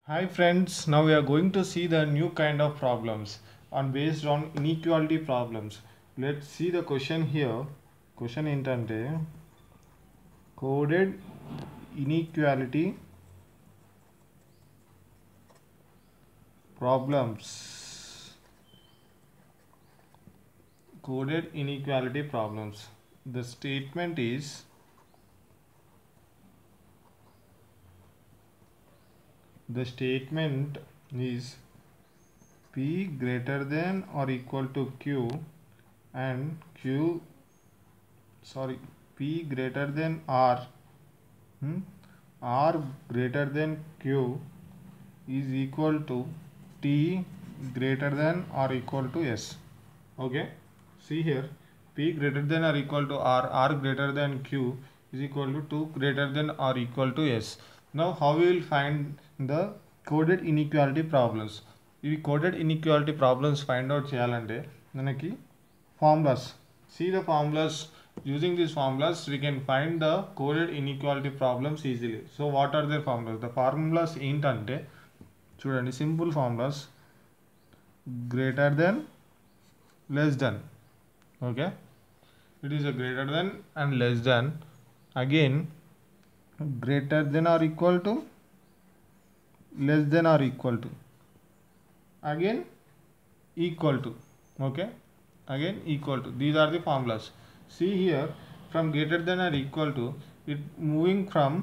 Hi friends, now we are going to see the new kind of problems based on inequality problems. Let's see the question here. Question ఏంటంటే coded inequality problems. Coded inequality problems. The statement is P greater than or equal to Q and P greater than R, R greater than Q is equal to T greater than or equal to S. Okay, see here, P greater than or equal to R, R greater than Q is equal to 2 greater than or equal to S. Now how we will find the coded inequality problems? ఇవి coded inequality problems find out చేయాలంటే మనకి formulas. See the formulas. Using these formulas we can find the coded inequality problems easily. So what are their formulas? The formulas ఏంటంటే చూడండి, simple formulas: greater than, less than. Okay, it is a greater than and less than, again greater than or equal to, less than or equal to, again equal to. Okay, again equal to. These are the formulas. See here, from greater than or equal to, it moving from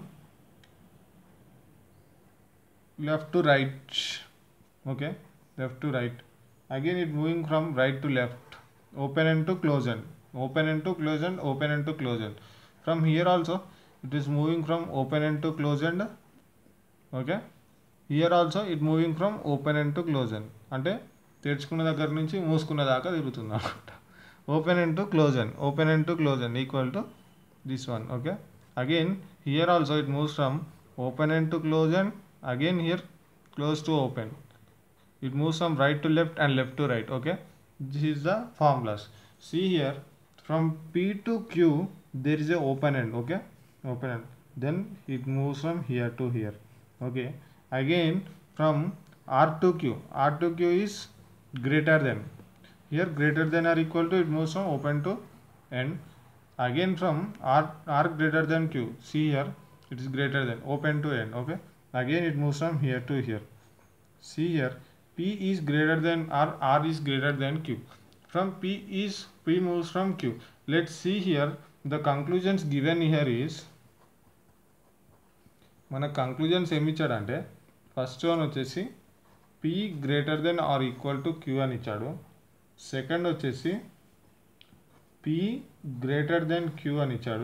left to right. Okay, left to right. Again it moving from right to left, open end to close end, open end to close end, open end to close end. From here also it is moving from open end to close end. Okay, here also it moving from open end to close end, అంటే తెరుచుకున్న దగ్గర నుంచి మూసుకున్న దాకా తిరుగుతుంది అన్నమాట. Open end to close end, open end to close end equal to this one. Okay, again here also it moves from open end to close end, again here close to open. It moves from right to left and left to right. Okay, this is the formulas. See here, from P to Q there is a open end. Okay, open end, then it moves from here to here. Okay, again from R to Q, R to Q is greater than. Here greater than or equal to, it moves from open to end. Again from R greater than Q, see here it is greater than, open to end. Okay, again it moves from here to here. See here, P is greater than R, R is greater than Q. From P moves from Q. Let's see here, the conclusions given here is, మన conclusions ఏమి ఇచ్చాడంటే, first one వచ్చేసి P greater than or equal to Q అని ఇచ్చాడు. Second వచ్చేసి P greater than Q అని ఇచ్చాడు.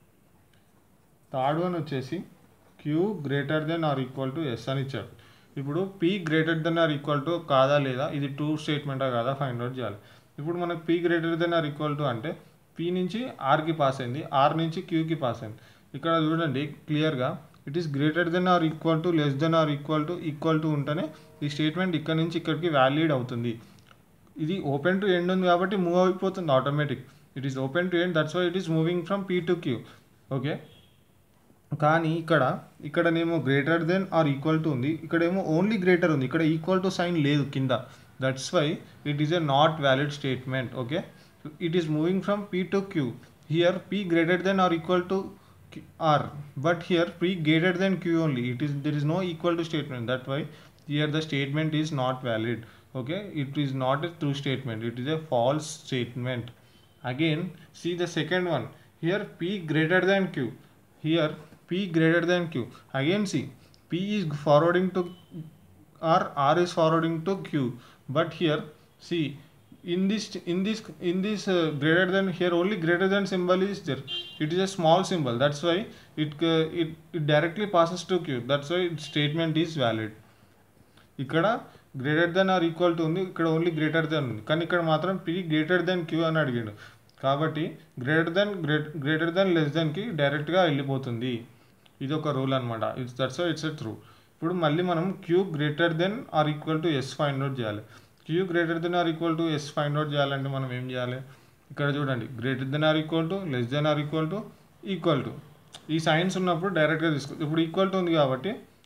Third one వచ్చేసి Q greater than or equal to S అని ఇచ్చాడు. ఇప్పుడు P greater than or equal to కాదా లేదా, ఇది ట్రూ స్టేట్మెంటా కాదా ఫైండ్ అవుట్ చేయాలి. ఇప్పుడు మనకు P greater than or equal to అంటే P నుంచి Rకి పాస్ అయింది, R నుంచి Qకి పాస్ అయింది. ఇక్కడ చూడండి క్లియర్గా, it is greater than or equal to, less than or equal to ఉంటేనే ఈ స్టేట్మెంట్ ఇక్కడ నుంచి ఇక్కడికి వ్యాలిడ్ అవుతుంది. ఇది ఓపెన్ టు ఎండ్ ఉంది కాబట్టి మూవ్ అయిపోతుంది automatic. It is open to end, that's why it is moving from P to Q. Okay, కానీ ఇక్కడనేమో greater than or equal to ఉంది, ఇక్కడేమో ఓన్లీ గ్రేటర్ ఉంది, ఇక్కడ ఈక్వల్ టు సైన్ లేదు కింద. That's why it is a not valid statement. Okay, it is moving from P to Q. Here P greater than or equal to R, but here P greater than Q only. There is no equal to statement. That why here the statement is not valid. Okay, it is not a true statement. It is a false statement. Again, see the second one. Here P greater than Q. Here P greater than Q. Again see, P is forwarding to R, R is forwarding to Q. But here see, in this greater than, here only greater than symbol is there. It is a small symbol. That's why it directly passes to Q. That's why its statement is valid. ఇక్కడ greater than or equal to ఉంది, ఇక్కడ only greater than ఉంది, కానీ ఇక్కడ మాత్రం P greater then Q అని అడిగాడు కాబట్టి గ్రేటర్ దెన్ లెస్ దెన్కి డైరెక్ట్గా వెళ్ళిపోతుంది. ఇది ఒక రూల్ అనమాట. That's why it's a true. ఇప్పుడు మళ్ళీ మనం Q greater than or equal to S find out చేయాలి. Q greater than or equal to S find out చేయాలంటే మనం ఏం చేయాలి, ఇక్కడ చూడండి, greater than or equal to, less than or equal to, equal to, ఈ సైన్స్ ఉన్నప్పుడు డైరెక్ట్గా తీసుకో. ఇప్పుడు ఈక్వల్ టు ఉంది కాబట్టి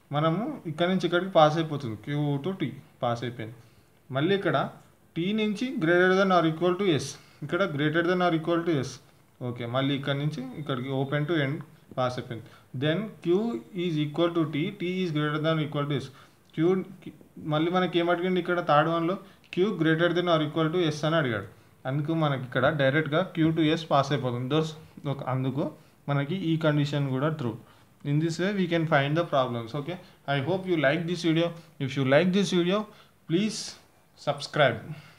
మనము ఇక్కడ నుంచి ఇక్కడికి పాస్ అయిపోతుంది, క్యూ టు టీ పాస్ అయిపోయింది. మళ్ళీ ఇక్కడ టీ నుంచి greater than or equal to S, ఇక్కడ greater than or equal to S. Okay, మళ్ళీ ఇక్కడ నుంచి ఇక్కడికి ఓపెన్ టు ఎండ్ పాస్ అయిపోయింది. Then Q is equal to T, T is greater than equal to S. Q మళ్ళీ మనకి ఏం అడిగింది ఇక్కడ థర్డ్ వన్లో, Q greater than or equal to S అని అడిగాడు. అందుకు మనకి ఇక్కడ డైరెక్ట్గా క్యూ టు ఎస్ పాస్ అయిపోతుంది. అందుకు మనకి ఈ కండిషన్ కూడా true. In this way we can find the problems. Okay, I hope you like this video. If you like this video, please subscribe.